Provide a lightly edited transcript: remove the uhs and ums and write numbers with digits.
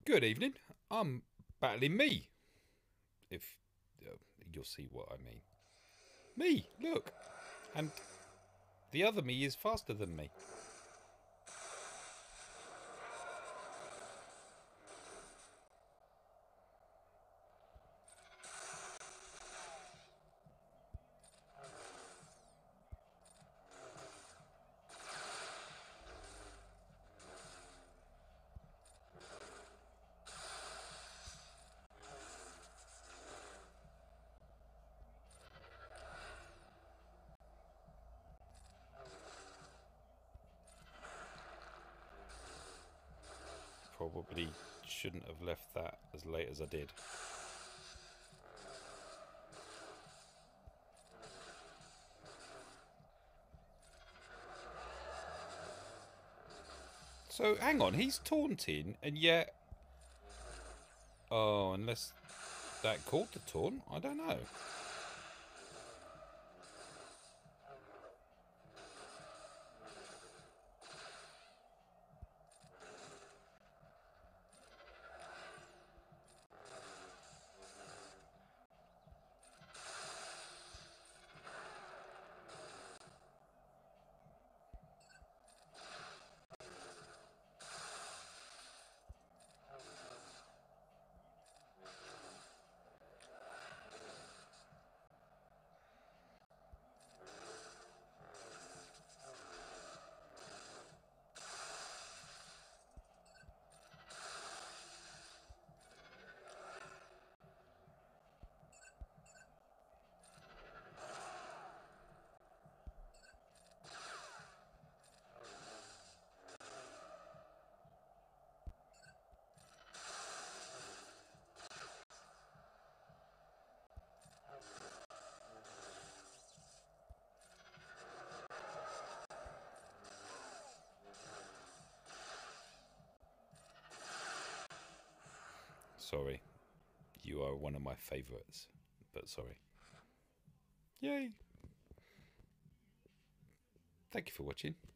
Good evening. I'm battling me. If you'll see what I mean. Me, look. And the other me is faster than me. Probably shouldn't have left that as late as I did. So hang on, he's taunting, and yet, oh, unless that called the taunt, I don't know. Sorry, you are one of my favourites, but sorry. Yay! Thank you for watching.